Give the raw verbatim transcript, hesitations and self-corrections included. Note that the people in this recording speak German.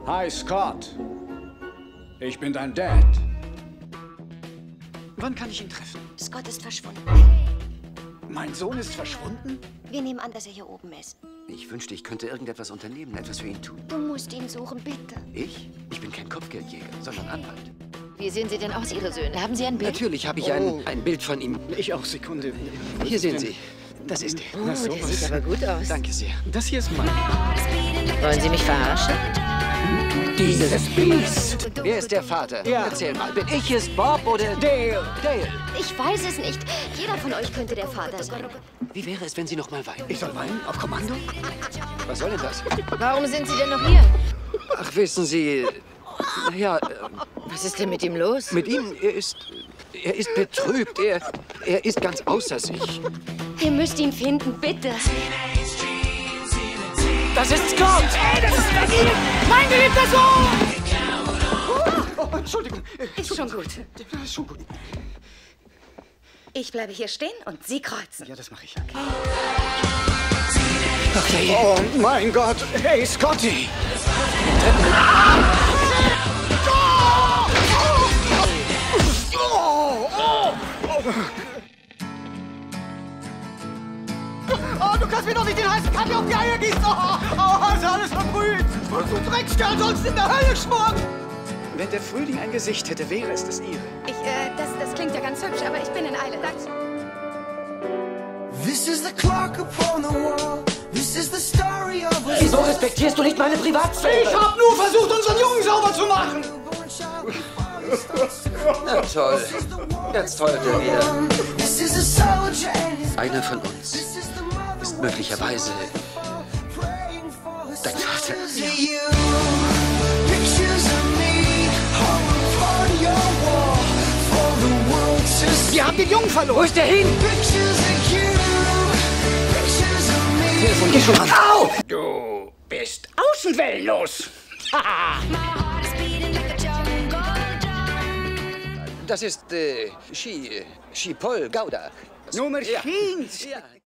Hi, Scott. Ich bin dein Dad. Wann kann ich ihn treffen? Scott ist verschwunden. Mein Sohn ist verschwunden? Wir nehmen an, dass er hier oben ist. Ich wünschte, ich könnte irgendetwas unternehmen, etwas für ihn tun. Du musst ihn suchen, bitte. Ich? Ich bin kein Kopfgeldjäger, sondern Anwalt. Wie sehen Sie denn aus, Ihre Söhne? Haben Sie ein Bild? Natürlich habe ich Oh. ein, ein Bild von ihm. Ich auch, Sekunde. Hier sehen Sie. Das ist er. Oh, Na, der sowas. sieht aber gut aus. Danke sehr. Das hier ist mein. Wollen Sie mich verarschen? Dieses Biest. Wer ist der Vater? Ja. Erzähl mal. Bin ich es, Bob oder Dale. Dale? Ich weiß es nicht. Jeder von euch könnte der Vater sein. Wie wäre es, wenn Sie noch mal weinen? Ich soll weinen? Auf Kommando? Was soll denn das? Warum sind Sie denn noch hier? Ach, wissen Sie... Ja, Was ist denn mit ihm los? mit ihm, er ist... Er ist betrübt. Er, er ist ganz außer sich. Ihr müsst ihn finden, bitte. Das ist Scott! Ey, das ist mein geliebter Sohn! Oh, Entschuldigung. Ist schon gut. Das ist schon gut. Ich bleibe hier stehen und Sie kreuzen. Ja, das mache ich. Okay. Oh, mein Gott. Hey, Scotty. Oh, du kannst mir doch nicht den heißen Kaffee auf die Eier gießen! Oh, oh, ist alles verbrüht! Du Dreckskerl sollst in der Hölle schmoren! Wenn der Frühling ein Gesicht hätte, wäre es das ihre. Ich, äh, das, das klingt ja ganz hübsch, aber ich bin in Eile. Danke. This is the clock upon the wall. This is the story of a Wieso respektierst du nicht meine Privatsphäre? Ich hab nur versucht, unseren Jungen sauber zu machen! Na toll. Jetzt heult er wieder. This is a soldier and his Einer von uns This is the mother ist möglicherweise praying for her dein Vater. to you. Pictures of me hung upon your wall for the world to see. Wir haben den Jungen verloren! Wo ist der hin? Pictures of you. Pictures of me. Telefon, geh schon an. Au! Du bist außenwellenlos! Das ist, äh, Ski, Skipol Gouda. Nummer Ja. fünf! Ja.